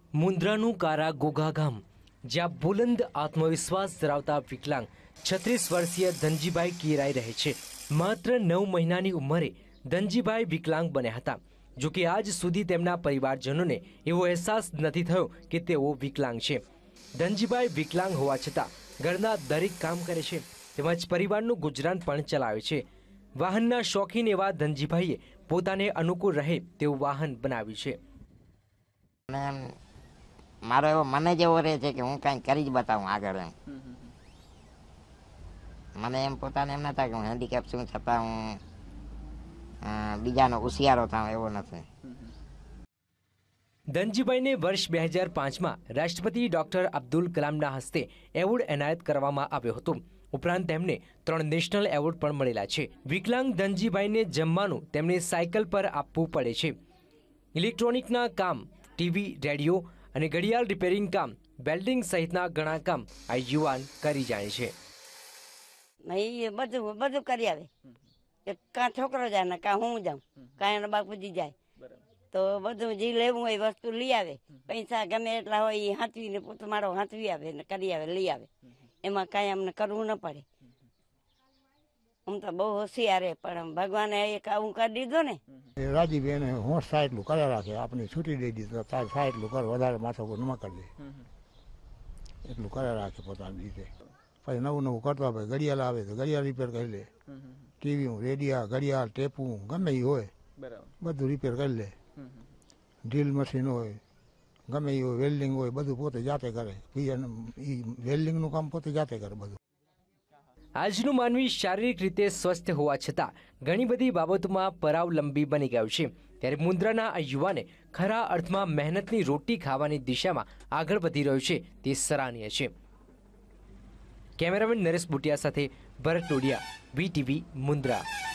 મુન્દ્રાનું કારા ગોગા ગામ, જ્યાં બુલંદ આત્મવિશ્વાસ ધરાવતા વિકલાંગ 36 વર્ષીય ધનજીભાઈ કીરાઈ રહે છે। માત્ર 9 મહિનાની ઉંમરે ધનજીભાઈ વિકલાંગ બન્યા હતા। જો કે આજ સુધી તેમના પરિવારજનોને એવો અહેસાસ નથી થયો કે તેઓ વિકલાંગ છે। ધનજીભાઈ વિકલાંગ હોવા છતાં ઘરના દરેક કામ કરે છે તેમજ પરિવારનું ગુજરાન પણ ચલાવે છે। વાહનના શોખીન એવા ધનજીભાઈએ પોતાને અનુકૂળ રહે તેવું વાહન બનાવ્યું છે। મારો એવો મને જ એવો રહે છે કે હું કાંઈ કરી જ બતાવું આગળ એમ। મને એમ પોતાને એમ નતા કે હું હેન્ડીકેપ છું છતાં હું બીજાનો ઉશિયારો થાઉં એવો નથી। ધનજીભાઈને વર્ષ 2005માં રાષ્ટ્રપતિ ડોક્ટર અબ્દુલ કલામના હસ્તે એવોર્ડ એનાયત કરવામાં આવ્યો હતો। ઉપરાંત તેમને 3 નેશનલ એવોર્ડ પણ મળેલા છે। વિકલાંગ ધનજીભાઈને જમવાનું તેમને સાયકલ પર આપવું પડે છે। ઇલેક્ટ્રોનિકના કામ, ટીવી, રેડિયો અને ઘડિયાળ રિપેરિંગ કામ, વેલ્ડિંગ સહિતના ઘણા કામ આ યુવાન કરી જાય છે। બધું કરી આવે, કાં છોકરો જાય ને કાં હું જાઉં, કાં એનો બાપુજી જાય તો બધું જે લેવું હોય વસ્તુ લઈ આવે। પૈસા ગમે એટલા હોય એ હાંચવીને પોતે મારો હાંચવી આવે ને કરી આવે, લઈ આવે। એમાં કાંઈ અમને કરવું ન પડે। હું તો બહુ હોશિયાર પણ ભગવાને એક આવું કરી દીધો ને। રાજીબેન હોશ થાય એટલું કર્યા રાખે, આપણી છૂટી દઈ દીધું તાર થાય એટલું કર, વધારે માથાકૂટ ન કરી દે એટલું કર્યા રાખે પોતાની રીતે। પછી નવું કરતા ભાઈ ઘડિયાળ આવે તો ઘડિયાળ રિપેર કરી લે, ટીવી, રેડિયા, ઘડિયાળ, ટેપું ગમે એ હોય બધું રિપેર કરી લે। ડ્રીલ મશીન હોય ગમે એ હોય, વેલ્ડિંગ હોય બધું પોતે જાતે કરે। વેલ્ડિંગનું કામ પોતે જાતે કરે બધું। આજનું માનવી શારીરિક રીતે સ્વસ્થ હોવા છતાં ઘણી બધી બાબતોમાં પરાવલંબી બની ગયું છે। ત્યારે મુન્દ્રાના આ યુવાને ખરા અર્થમાં મહેનતની રોટી ખાવાની દિશામાં આગળ વધી રહ્યો છે તે સરાહનીય છે। કેમેરામેન નરેશ બુટિયા સાથે ભરત ટોડિયા, VTV મુન્દ્રા।